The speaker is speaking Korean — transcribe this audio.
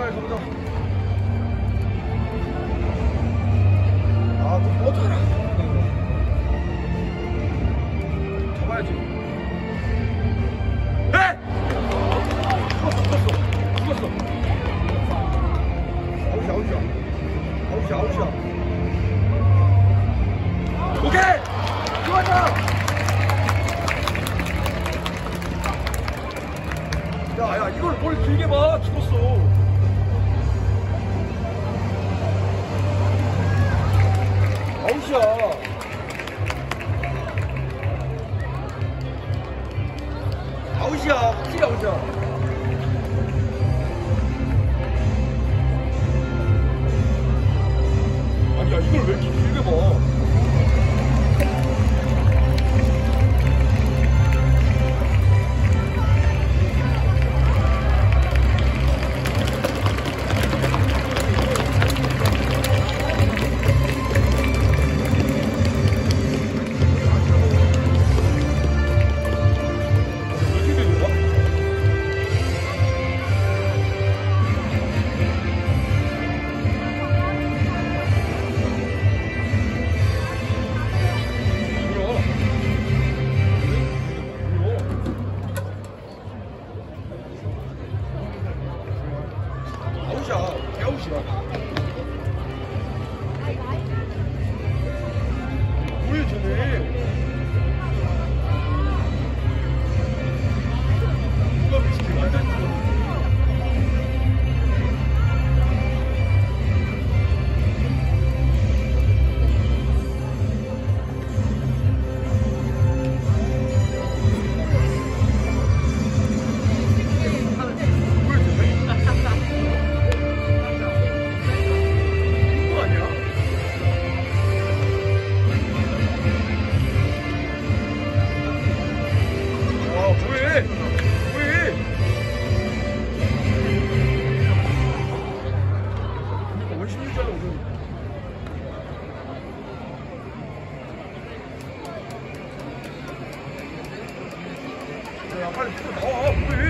빨리 가보자. 아, 너 뻗어라. 잡아야지. 에! 죽었어. 아웃이야. 오케이! 좋았다! 야, 이걸 뭘 길게 봐. 죽었어. 아웃이야. 확실히 아웃이야. 아니야, 이걸 왜 이렇게 길게 봐. 아웃이야. 뭐야 쟤네. 누가 미치게 완전 죽었네. 야, 빨리 나와. 왜?